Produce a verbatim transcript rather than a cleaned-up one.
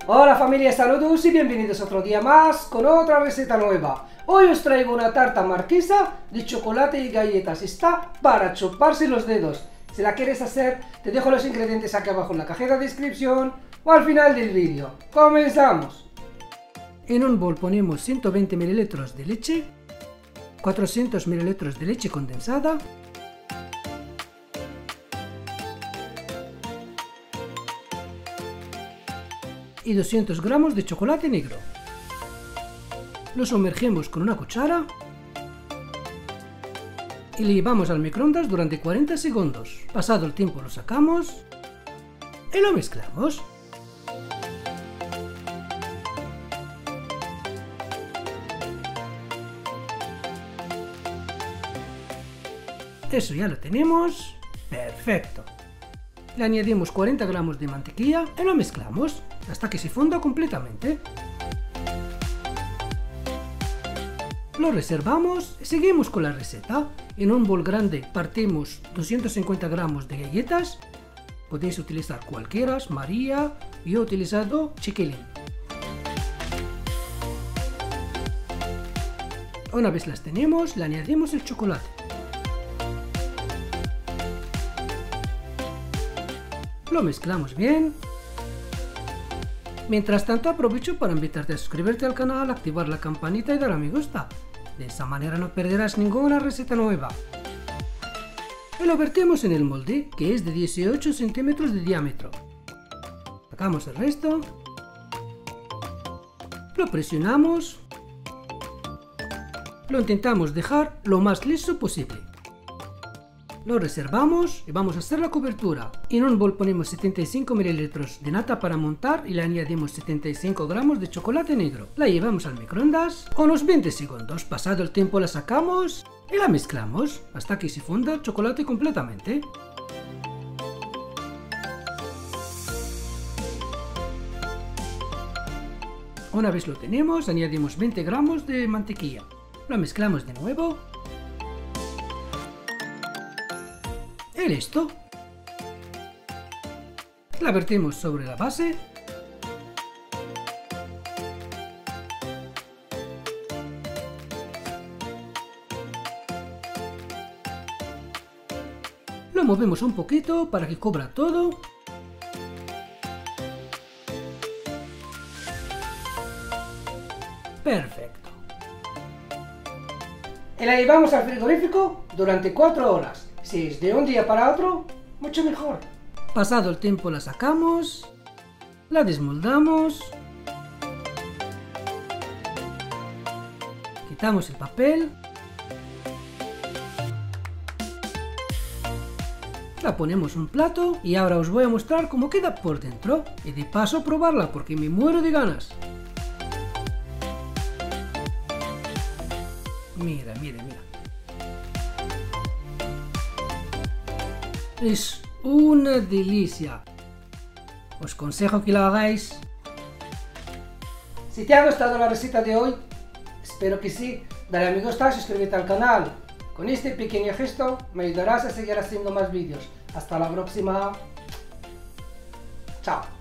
Hola familia, saludos y bienvenidos otro día más con otra receta nueva. Hoy os traigo una tarta marquesa de chocolate y galletas. Está para chuparse los dedos. Si la quieres hacer, te dejo los ingredientes aquí abajo en la cajita de descripción o al final del vídeo. ¡Comenzamos! En un bol ponemos ciento veinte mililitros de leche, cuatrocientos mililitros de leche condensada, y doscientos gramos de chocolate negro. Lo sumergimos con una cuchara y le llevamos al microondas durante cuarenta segundos. Pasado el tiempo lo sacamos y lo mezclamos. Eso ya lo tenemos. Perfecto. Le añadimos cuarenta gramos de mantequilla y lo mezclamos hasta que se funda completamente. Lo reservamos y seguimos con la receta. En un bol grande partimos doscientos cincuenta gramos de galletas. Podéis utilizar cualquiera, María, yo he utilizado chiquilín. Una vez las tenemos, le añadimos el chocolate. Lo mezclamos bien. Mientras tanto, aprovecho para invitarte a suscribirte al canal, activar la campanita y dar a me gusta. De esa manera no perderás ninguna receta nueva. Y lo vertimos en el molde, que es de dieciocho centímetros de diámetro. Sacamos el resto. Lo presionamos. Lo intentamos dejar lo más liso posible. Lo reservamos y vamos a hacer la cobertura. En un bol ponemos setenta y cinco mililitros de nata para montar y le añadimos setenta y cinco gramos de chocolate negro. La llevamos al microondas unos veinte segundos. Pasado el tiempo la sacamos y la mezclamos hasta que se funda el chocolate completamente. Una vez lo tenemos, añadimos veinte gramos de mantequilla. Lo mezclamos de nuevo. Y listo. La vertimos sobre la base. Lo movemos un poquito para que cubra todo. Perfecto. Y la llevamos al frigorífico durante cuatro horas. Si es de un día para otro, mucho mejor. Pasado el tiempo la sacamos, la desmoldamos, quitamos el papel, la ponemos en un plato y ahora os voy a mostrar cómo queda por dentro y de paso probarla porque me muero de ganas. Mira, mira, mira. Es una delicia. Os aconsejo que lo hagáis. Si te ha gustado la receta de hoy, espero que sí, dale a me gusta, suscríbete al canal. Con este pequeño gesto me ayudarás a seguir haciendo más vídeos. Hasta la próxima. Chao.